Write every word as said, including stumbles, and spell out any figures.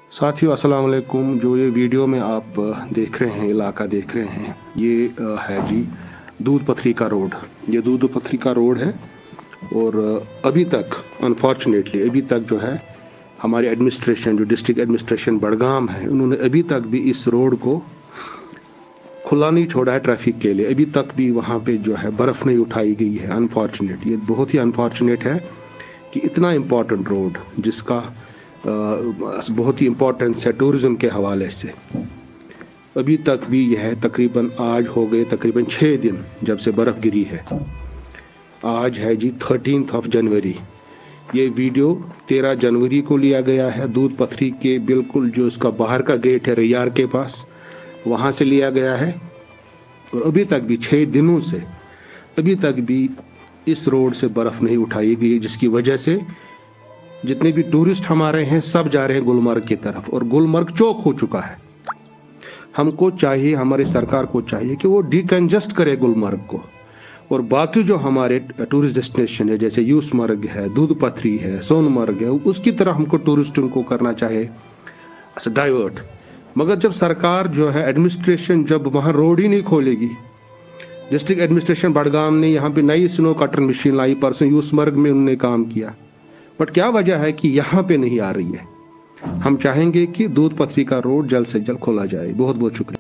साथियों अस्सलाम वालेकुम। जो ये वीडियो में आप देख रहे हैं, इलाका देख रहे हैं, ये है जी दूध पथरी का रोड। ये दूध पथरी का रोड है और अभी तक अनफॉर्चुनेटली अभी तक जो है हमारी एडमिनिस्ट्रेशन, जो डिस्ट्रिक्ट एडमिनिस्ट्रेशन बड़गाम है, उन्होंने अभी तक भी इस रोड को खुला नहीं छोड़ा है ट्रैफिक के लिए। अभी तक भी वहाँ पे जो है बर्फ़ नहीं उठाई गई है। अनफॉर्चुनेट, ये बहुत ही अनफॉर्चुनेट है कि इतना इम्पोर्टेंट रोड जिसका आ, बहुत ही इम्पोर्टेंस है टूरिज़्म के हवाले से, अभी तक भी यह तकरीबन आज हो गए तकरीबन छः दिन जब से बर्फ़ गिरी है। आज है जी थर्टीन्थ ऑफ जनवरी। ये वीडियो तेरह जनवरी को लिया गया है। दूध पथरी के बिल्कुल जो इसका बाहर का गेट है रैयार के पास, वहाँ से लिया गया है। और अभी तक भी छः दिनों से अभी तक भी इस रोड से बर्फ़ नहीं उठाई गई, जिसकी वजह से जितने भी टूरिस्ट हमारे हैं सब जा रहे हैं गुलमर्ग की तरफ और गुलमर्ग चौक हो चुका है। हमको चाहिए, हमारी सरकार को चाहिए कि वो डिकंजस्ट करे गुलमर्ग को, और बाकी जो हमारे टूरिस्ट डेस्टिनेशन है जैसे यूसमर्ग है, दूध पथरी है, सोनमर्ग है, उसकी तरह हमको टूरिस्टों को करना चाहिए डाइवर्ट। मगर जब सरकार जो है एडमिनिस्ट्रेशन जब वहाँ रोड ही नहीं खोलेगी, डिस्ट्रिक्ट एडमिनिस्ट्रेशन बड़गाम ने यहाँ पे नई स्नो कटर मशीन लाई, परसों यूसमर्ग में उन्होंने काम किया, बट क्या वजह है कि यहाँ पे नहीं आ रही है। हम चाहेंगे कि दूध पथरी का रोड जल्द से जल्द खोला जाए। बहुत बहुत शुक्रिया।